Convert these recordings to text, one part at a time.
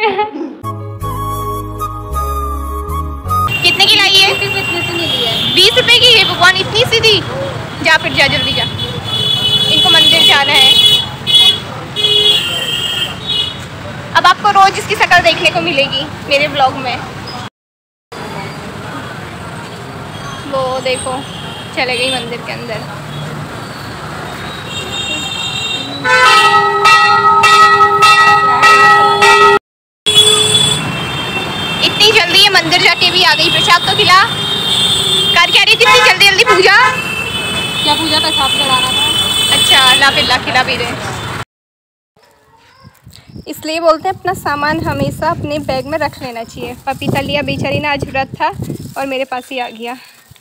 कितने की लाई है? 20 रुपए की। ये भगवान इतनी सीधी। जा फिर जा, जल्दी जा, इनको मंदिर जाना है। अब आपको रोज इसकी शक्ल देखने को मिलेगी मेरे ब्लॉग में। वो देखो चले गई मंदिर के अंदर। इतनी जल्दी ये मंदिर जाके भी आ गई। प्रसाद तो खिला कर क्या रही थी इतनी जल्दी जल्दी? पूजा क्या पूजा? पेशाब चढ़ाना था। अच्छा, ला पिल्ला खिला भी रहे। इसलिए बोलते हैं अपना सामान हमेशा अपने बैग में रख लेना चाहिए। पपीता लिया बेचारी ने, आज व्रत था और मेरे पास ही आ गया।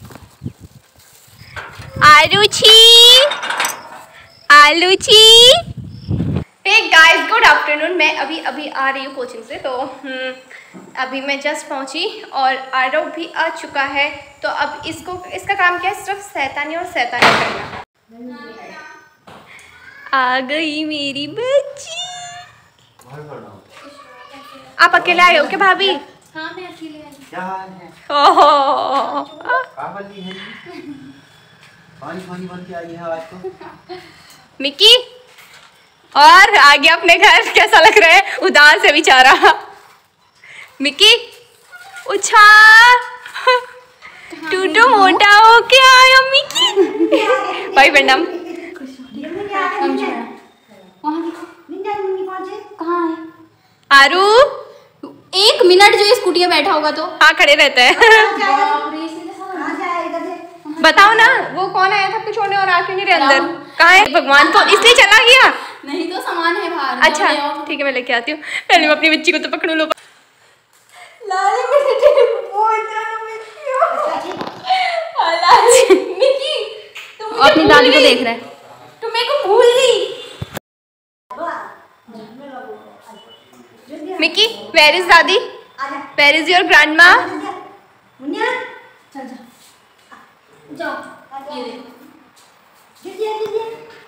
आलूची आलूची। Hey guys, good afternoon. मैं अभी आ रही हूँ कोचिंग से, तो अभी मैं जस्ट पहुँची और आरव भी आ चुका है। तो अब इसका काम क्या है? सिर्फ शैतानी और शैतानी करना। आ गई मेरी बच्ची। आप अकेले आए हो क्या भाभी? हाँ, मैं अकेले आई। क्या हाल है? ओहो, पानी बन के आई है आज तो। मिक्की और आ गया अपने घर। कैसा लग रहा है? उदास है बेचारा। मिक्की उछा टूटो मोटा हो के आया मिक्की। भाई प्रणाम। कहाँ है आरू? 1 मिनट जो स्कूटी में बैठा होगा तो। हाँ, खड़े रहते हैं। बताओ ना, वो कौन आया था आपको छोड़ने और आ क्यों नहीं रहे अंदर? कहाँ है भगवान? तो इसलिए चला गया? नहीं तो सामान है बाहर। अच्छा ठीक है, मैं लेके आती हूँ। पहले मैं अपनी बच्ची को तो पकड़ लो। अपनी दादी को देख रहा है। तुम मेरे को भूल गई। मिक्की, वेयर इज दादी? Where is your grandma? चल जा, जाओ। ये देखो।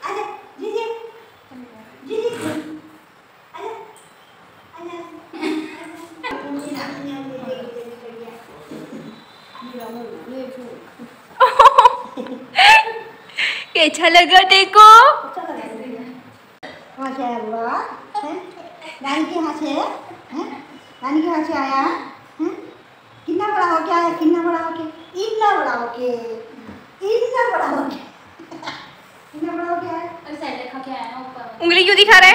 कैसा लगा देखो? नानी के यहाँ से नानी के यहाँ से आया है? कितना बड़ा हो गया है? कितना बड़ा हो गया? इतना बड़ा हो गया, इतना बड़ा हो गया, इतना बड़ा हो गया है। अरे सैंडल खा के आया ना ऊपर। उंगली क्यों दिखा रहा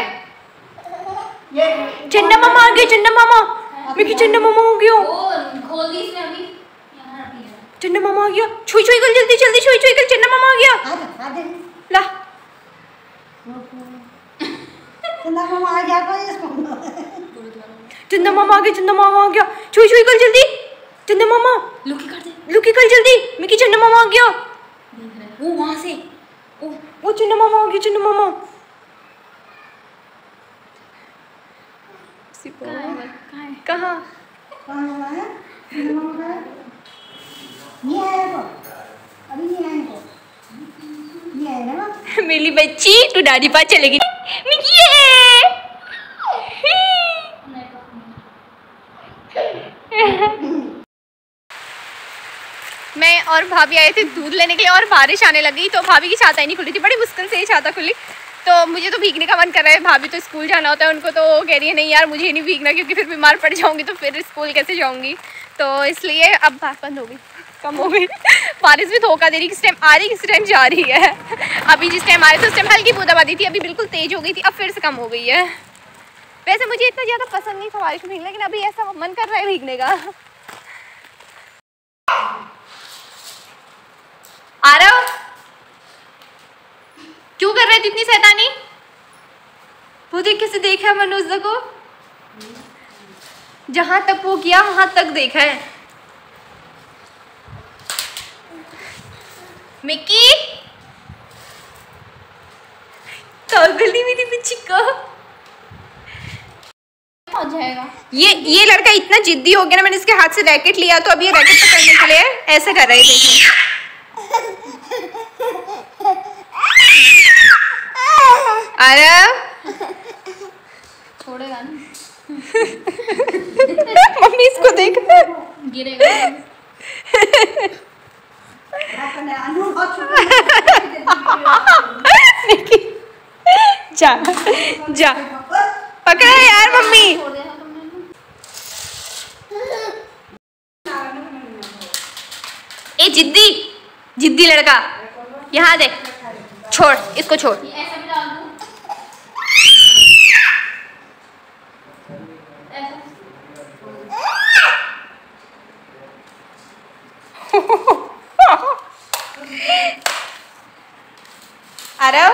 है? चंदा मामा आ गए। चंदा मामा, मिक्की चंदा मामा हो गया। खोल दी इसने अभी। चंदा मामा आ गया। छुई छुई कर, जल्दी जल्दी छुई छुई कर। चंदा मामा आ गया। ला चंदा मामा आ गया। चंदा मामा आ गया। चंदा मामा आ गया। छुई छुई कर जल्दी। चंदा मामा लुकी कर दे। लुकी कर जल्दी। मिक्की चंदा मामा आ गया। वो वहां से वो चंदा मामा आ गया। चंदा मामा कहाँ? मेरी बच्ची तू दादी पास चलेगी। मिक्की मैं और भाभी आए थे दूध लेने के लिए और बारिश आने लगी, तो भाभी की छाता ही नहीं खुली थी। बड़ी मुश्किल से ही छाता खुली। तो मुझे तो भीगने का मन कर रहा है। भाभी तो स्कूल जाना होता है उनको, तो कह रही है नहीं यार मुझे नहीं भीगना, क्योंकि फिर बीमार पड़ जाऊंगी तो फिर स्कूल कैसे जाऊंगी। तो इसलिए अब बात बंद हो गई, कम हो गई। बारिश भी धोखा दे रही, किस टाइम आ रही किस टाइम जा रही है। अभी जिस टाइम आ रही थी उस टाइम हल्की बूंदाबांदी थी, अभी बिल्कुल तेज हो गई थी, अब फिर से कम हो गई है। वैसे मुझे इतना ज़्यादा पसंद नहीं था बारिश में भीगना, लेकिन अभी ऐसा मन कर रहा है भीगने का। आरव क्यों कर रहे थे इतनी शैतानी? वो देख कैसे देखा है मनोज को, जहां तक वो किया वहां तक देखा है। मिक्की गली में बच्ची को पहुंच जाएगा। ये लड़का इतना जिद्दी हो गया ना, मैंने इसके हाथ से रैकेट लिया तो अब ये रैकेट पकड़ने के लिए ऐसे कर रहे थे। अरे छोड़ेगा ना। गिरेगा। जा जा पकड़ा यार मम्मी। छोड़ दिया था तुमने। ए जिद्दी जिद्दी लड़का, यहाँ दे, छोड़ इसको छोड़। ये ऐसा भी डाल दूं। ऐसा। आरव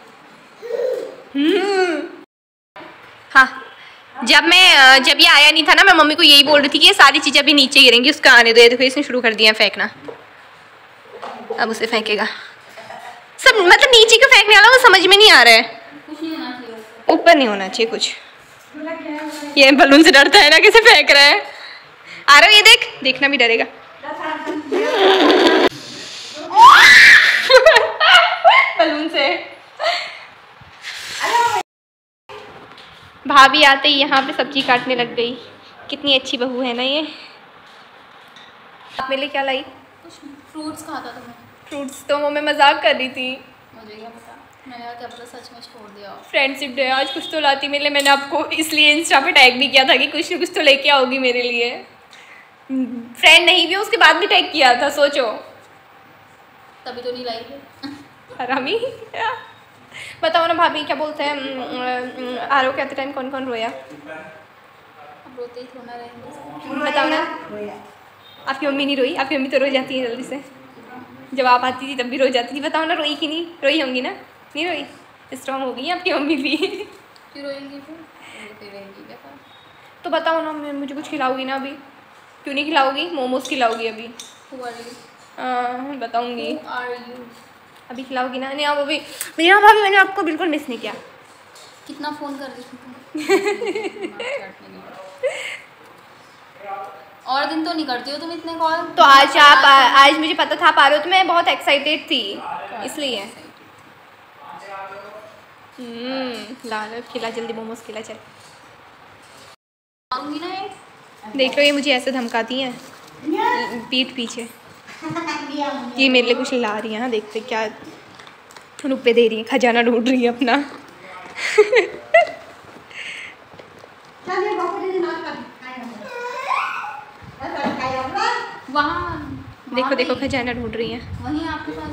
हाँ, जब ये आया नहीं था ना, मैं मम्मी को यही बोल रही थी कि ये सारी चीज़ें अभी नीचे गिरेंगी, उसका आने दो। ये देखो इसने शुरू कर दिया फेंकना, अब उसे फेंकेगा सब, मतलब नीचे क्यों फेंकने वाला वो समझ में नहीं आ रहा है। कुछ नहीं होना चाहिए। ऊपर नहीं होना चाहिए कुछ। ये बलून से डरता है ना, कैसे फेंक रहा है। आरव ये देख, देखना भी डरेगा। बलून से। भाभी आते ही यहाँ पे सब्जी काटने लग गई। कितनी अच्छी बहू है ना ये। आप मेरे लिए क्या लाई? कुछ फ्रूट्स खाता तुम्हें। फ्रूट्स तो वो मैं मजाक कर रही थी। मुझे क्या पता, मैंने कहा क्या पता सच में छोड़ दिया हो। फ्रेंडशिप डे आज कुछ तो लाती मेरे लिए। मैंने आपको इसलिए इंस्टा पे टैग भी किया था कि कुछ ना कुछ तो लेके आओगी मेरे लिए। फ्रेंड नहीं भी उसके बाद भी टैग किया था, सोचो। तभी तो नहीं लाई थी। हरामी। बताओ ना भाभी, क्या बोलते हैं, आरव के आते टाइम कौन कौन रोया? अब रोते ही थोड़ा रहेंगे। बताओ ना। आपकी मम्मी नहीं रोई? आपकी मम्मी तो रो जाती है जल्दी से, जब आप आती थी तब भी रो जाती थी। बताओ ना, रोई कि नहीं? रोई होंगी ना? नहीं रोई? स्ट्रॉन्ग हो गई है आपकी मम्मी भी। क्यों रोएंगी फिर? रोते रहेंगी क्या? तो बताओ ना, मुझे कुछ खिलाओगी ना अभी? क्यों नहीं खिलाओगी? मोमोज खिलाओगी अभी? Who are you? बताऊँगी। Who are you? अभी खिलाओगी ना? नहीं आप अभी। भैया भाभी मैंने आपको बिल्कुल मिस नहीं किया। कितना फ़ोन कर रही थी तुम? और दिन तो नहीं करती हो तुम इतने कॉल। तो आज मुझे पता था आप आ रहे हो, तो मैं बहुत एक्साइटेड थी इसलिए। लाल खिला, जल्दी मोमोज खिला चल। आऊंगी ना एक। देख लो ये मुझे ऐसे धमकाती हैं पीठ पीछे। ये मेरे लिए कुछ ला रही है ना, देखते क्या रुपए दे रही है, खजाना ढूंढ रही है अपना। वहाँ देखो देखो खजाना ढूंढ रही है। वहीं आपके पास।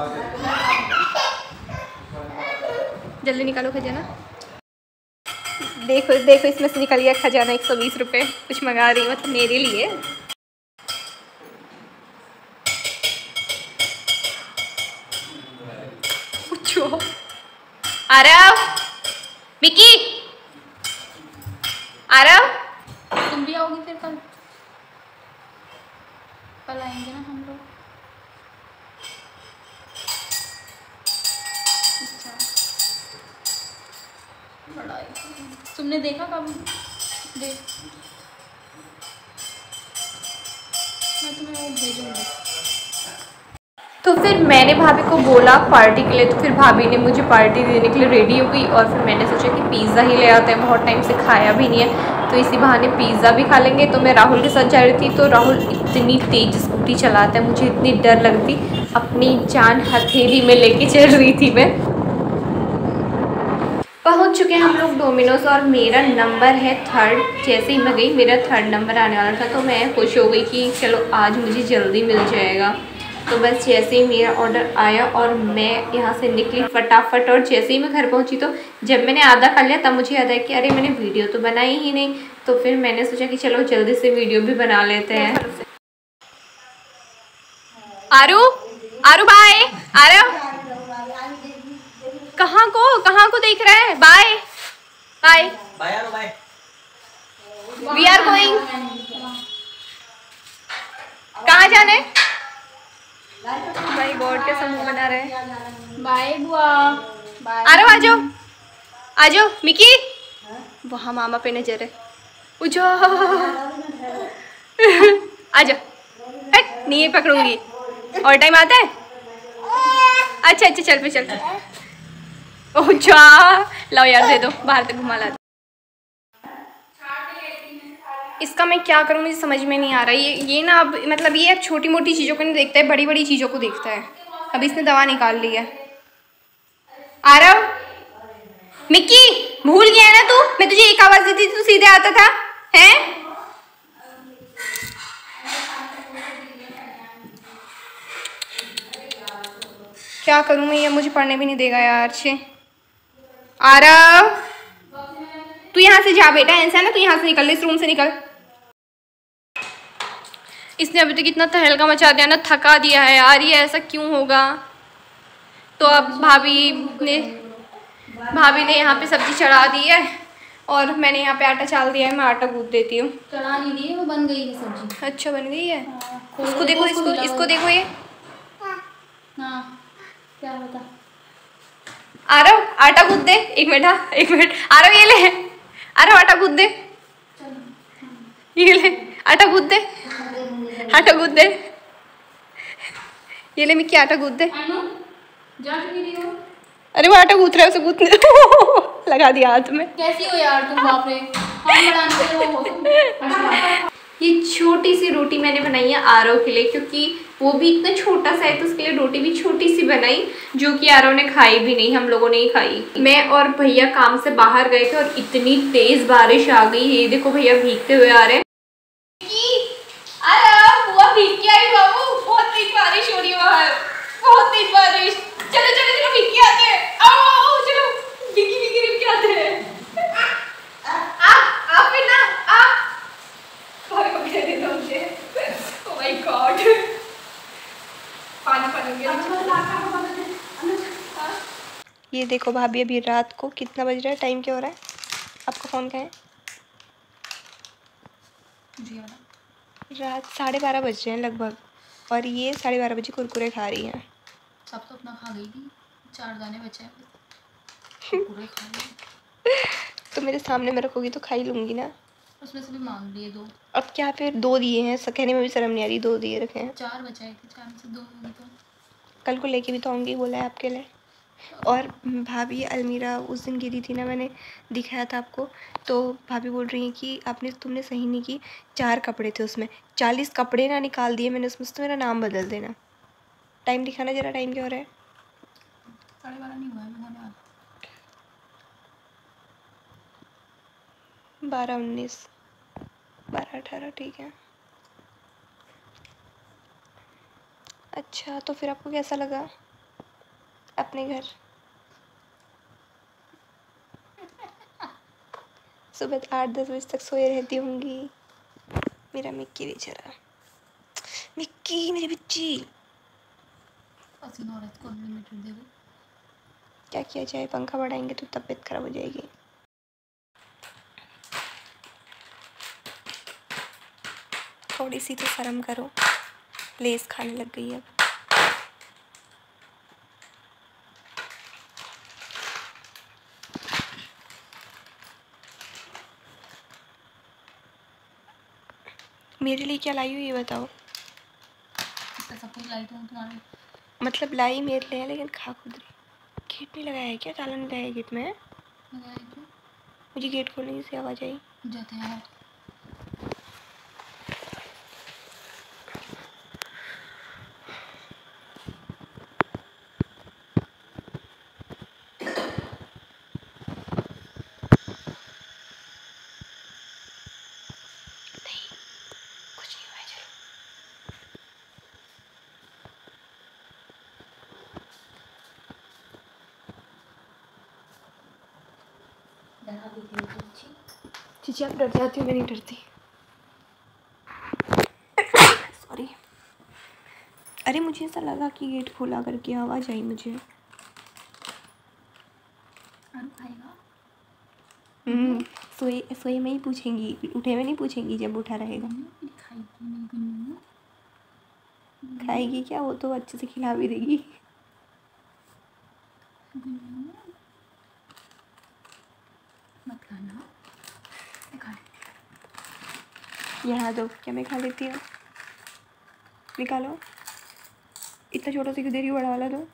जल्दी निकालो खजाना। देखो देखो इसमें से निकल गया खजाना, 120 रुपये। कुछ मंगा रही है मतलब मेरे लिए। आरव, मिकी, आरव, तुम भी आओगी फिर कल? कल आएंगे ना हम लोग। अच्छा, बड़ा तुमने देखा कभी? देख, मैं तुम्हें वो भेजूंगी। तो फिर मैंने भाभी को बोला पार्टी के लिए, तो फिर भाभी ने मुझे पार्टी देने के लिए रेडी हो गई। और फिर मैंने सोचा कि पिज़्ज़ा ही ले आते हैं, बहुत टाइम से खाया भी नहीं है, तो इसी बहाने पिज़्ज़ा भी खा लेंगे। तो मैं राहुल के साथ जा रही थी, तो राहुल इतनी तेज़ स्कूटी चलाता है, मुझे इतनी डर लगती, अपनी जान हथेली में लेके चल रही थी मैं। पहुंच चुके हैं हम लोग डोमिनोज, और मेरा नंबर है 3rd। जैसे ही मैं गई मेरा 3rd नंबर आने वाला था, तो मैं खुश हो गई कि चलो आज मुझे जल्दी मिल जाएगा। तो बस जैसे ही मेरा ऑर्डर आया और मैं यहाँ से निकली फटाफट, और जैसे ही मैं घर पहुँची तो जब मैंने आधा खा लिया तब मुझे याद आया कि अरे मैंने वीडियो तो बनाई ही नहीं। तो फिर मैंने सोचा कि चलो जल्दी से वीडियो भी बना लेते हैं। आरू, आरू बाय। आरव कहाँ को देख रहा है? बाय बाय बाय आरो बाय। We are going. कहाँ जाना है? भाई गॉड के समूह बना रहे हैं। बाय बुआ। बाय। आरव आ जाओ, आ जाओ। मिकी वहाँ मामा पे नजर है, उठो। आ जाओ। हट, नहीं पकड़ूंगी। और टाइम आता है? अच्छा अच्छा चल पे चल। ओह लाओ यार, दे दो, बाहर तक घुमा ला। इसका मैं क्या करूँ, मुझे समझ में नहीं आ रहा। ये ना अब मतलब ये अब छोटी मोटी चीज़ों को नहीं देखता है, बड़ी बड़ी चीज़ों को देखता है। अब इसने दवा निकाल ली है। आरव, मिक्की, भूल गया है ना तू? मैं तुझे एक आवाज़ देती थी तू सीधे आता था, हैं? क्या करूँ मैं, ये मुझे पढ़ने भी नहीं देगा यार। छे आरव, तू यहाँ से जा बेटा, ऐसा है ना, तू यहाँ से निकल, इस रूम से निकल। इसने अभी तक इतना तहलका मचा दिया ना, थका दिया है यार, ये ऐसा क्यों होगा। तो अब भाभी ने यहाँ पे सब्जी चढ़ा दी है और मैंने यहाँ पे आटा चाल दिया है। मैं आटा गूंथ देती हूँ। चढ़ा नहीं दी, वो बन गई है सब्जी। अच्छा बन गई है। हाँ, इसको देखो, इसको देखो ये। हाँ क्या बता। आरव आटा गूंथ दे, एक मिनट आरव ये ले, आरव आटा गूंथ दे, ये ले आटा गूंथ दे, आटा गूंथ दे, ये ले मिक्की आटा गूंथ दे। अरे वो आटा गूंथ रहा है, उसे गूंथने लगा दिया हाथ में। कैसी हो यार तुम, बाप रे। ये छोटी सी रोटी मैंने बनाई है आरव के लिए, क्योंकि वो भी इतना छोटा सा है तो उसके लिए रोटी भी छोटी सी बनाई, जो कि आरव ने खाई भी नहीं, हम लोगों ने ही खाई। मैं और भैया काम से बाहर गए थे और इतनी तेज बारिश आ गई। ये देखो भैया भीगते हुए आ रहे हैं। आरव हुआ भीग के आई बाबू, बहुत तेज बारिश हो रही है बाहर, बहुत तेज बारिश। चलो चलो चलो भीग के आते हैं, आओ चलो भीगी के आते हैं। आप फिर ना आप भाई को दे दो मुझे। ओह माय गॉड, पानी गया। ये देखो भाभी, अभी रात को कितना बज रहा है, टाइम क्या हो रहा है? आपका फ़ोन कहाँ है? रात 12:30 बज रहे हैं लगभग, और ये 12:30 बजे कुरकुरे खा रही हैं। सब तो अपना खा गई थी, 4 दाने बचे हैं, कुरकुरे खा लिए। तो मेरे सामने में रखोगी तो खा ही लूँगी ना। उसमें से भी मांग लिए 2। अब क्या फिर 2 दिए हैं, कहने में भी शर्म नहीं आ रही, 2 दिए रखे हैं। 4 बचाए थे, 4 में से 2 होंगे तो कल को लेके भी तो आऊँगी, बोला है आपके लिए। और भाभी अलमीरा उस दिन गिरी थी ना, मैंने दिखाया था आपको, तो भाभी बोल रही हैं कि तुमने सही नहीं की, 4 कपड़े थे उसमें, 40 कपड़े ना निकाल दिए मैंने उसमें से, तो मेरा नाम बदल देना। टाइम दिखाना ज़रा, टाइम क्या हो रहा है? 12:30 नहीं हुआ है, होने वाला। 12:19 12:18 ठीक है। अच्छा तो फिर आपको कैसा लगा अपने घर? सुबह 8-10 बजे तक सोए रहती होंगी। मेरा मिक्की बेचारा, मिक्की मेरी बच्ची। पसीना हो रहा है, इसको लिमिट दे दो। क्या किया जाए, पंखा बढ़ाएंगे तो तबीयत खराब हो जाएगी। थोड़ी सी तो शर्म करो, लेस खाने लग गई अब। मेरे लिए क्या लाई हो ये बताओ? सब कुछ लाई तो तुम्हारे, मतलब लाई मेरे लिए, लेकिन खा खुद रही। गेट नहीं लगाया है क्या? ताला नहीं लगाया गेट में? लगाए तो मुझे गेट खोलने से आवाज़ आई। जाते हैं। कुछ नहीं हुआ, चलो। चीची आप डर जाती हो, मैं नहीं डरती। सॉरी। अरे मुझे ऐसा लगा कि गेट खोला करके आवाज़ आई मुझे। खाएगा? सोए में ही पूछेंगी, उठे में नहीं पूछेंगी जब उठा रहेगा। खाएगी क्या? वो तो अच्छे से खिला भी देगी। मत खाना, खा। यहाँ दो, क्या मैं खा लेती हूँ? निकालो, इतना छोटा सा क्यों दे रही हो, बड़ा वाला दो।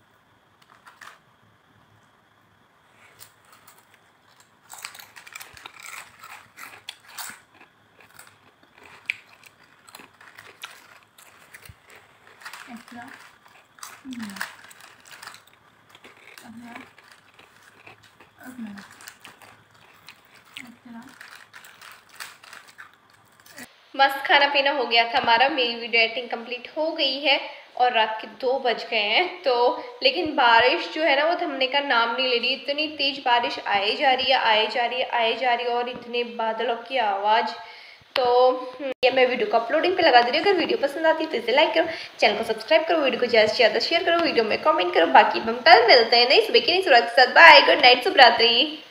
मस्त खाना पीना हो गया था हमारा। मेरी वीडियो एडिटिंग कंप्लीट हो गई है और रात के 2 बज गए हैं। तो लेकिन बारिश जो है ना वो थमने का नाम नहीं ले रही। इतनी तेज बारिश आए जा रही है, आए जा रही है, आए जा रही है, और इतने बादलों की आवाज़। तो ये मैं वीडियो को अपलोडिंग पे लगा दे रही हूँ। अगर वीडियो पसंद आती है तो इसे लाइक करो, चैनल को सब्सक्राइब करो, वीडियो को ज़्यादा से ज़्यादा शेयर करो, वीडियो में कमेंट करो। बाकी हम कल मिलते हैं नई सुबह की नई शुरुआत के साथ। बाय, गुड नाइट, शुभ रात्रि।